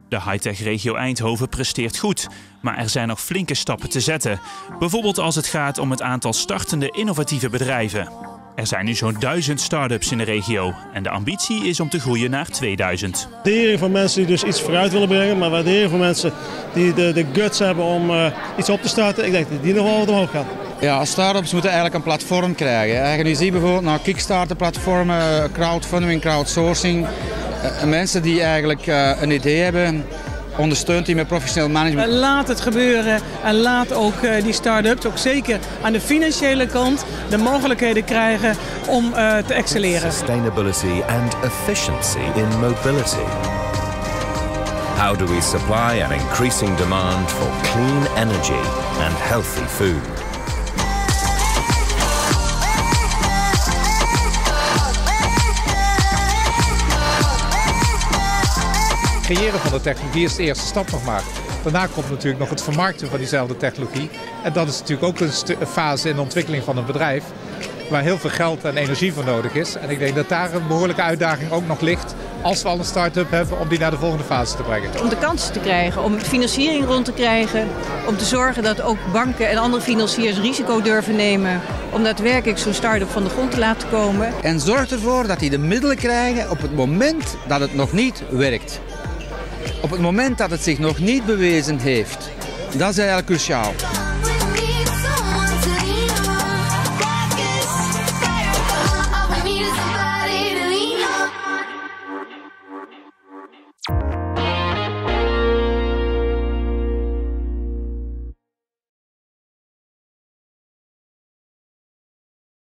De high-tech-regio Eindhoven presteert goed, maar er zijn nog flinke stappen te zetten. Bijvoorbeeld als het gaat om het aantal startende innovatieve bedrijven. Er zijn nu zo'n 1000 start-ups in de regio en de ambitie is om te groeien naar 2000. Waardering voor mensen die dus iets vooruit willen brengen, maar waardering voor mensen die de guts hebben om iets op te starten. Ik denk dat die nog wel wat omhoog gaan. Ja, start-ups moeten eigenlijk een platform krijgen. Je ziet bijvoorbeeld naar Kickstarter-platformen, crowdfunding, crowdsourcing. Mensen die eigenlijk een idee hebben, ondersteunt die met professioneel management. Laat het gebeuren en laat ook die start-ups, ook zeker aan de financiële kant, de mogelijkheden krijgen om te excelleren. Sustainability and efficiency in mobility. How do we supply an increasing demand for clean energy and healthy food? Het creëren van de technologie is de eerste stap nog maar. Daarna komt natuurlijk nog het vermarkten van diezelfde technologie. En dat is natuurlijk ook een fase in de ontwikkeling van een bedrijf waar heel veel geld en energie voor nodig is. En ik denk dat daar een behoorlijke uitdaging ook nog ligt als we al een start-up hebben om die naar de volgende fase te brengen. Om de kansen te krijgen, om financiering rond te krijgen, om te zorgen dat ook banken en andere financiers risico durven nemen om daadwerkelijk zo'n start-up van de grond te laten komen. En zorg ervoor dat die de middelen krijgen op het moment dat het nog niet werkt. Op het moment dat het zich nog niet bewezen heeft. Dat is eigenlijk cruciaal.